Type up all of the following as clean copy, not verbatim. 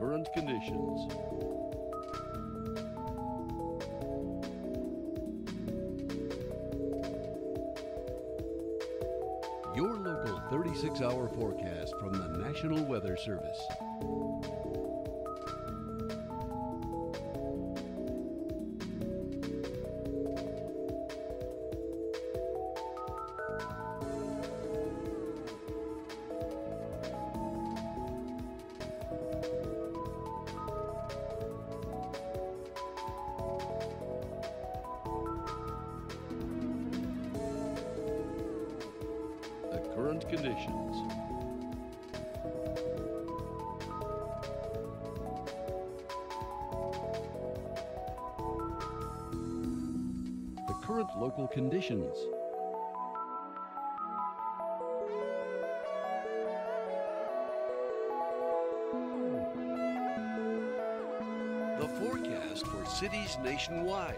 current conditions. Your local 36-hour forecast from the National Weather Service. The current conditions. The current local conditions. The forecast for cities nationwide.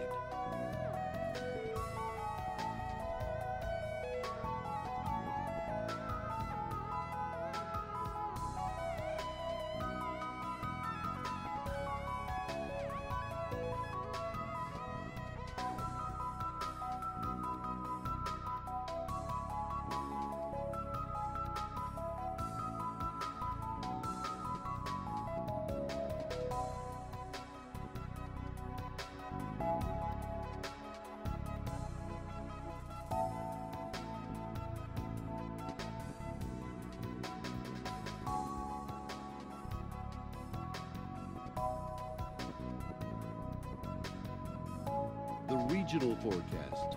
The regional forecast.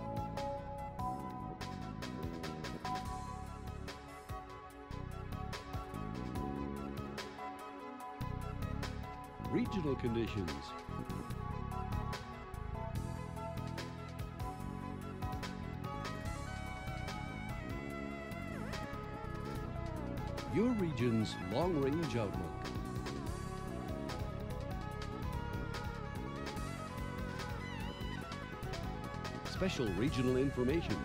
Regional conditions. Your region's long-range outlook. Special regional information.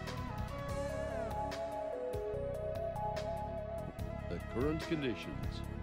The current conditions.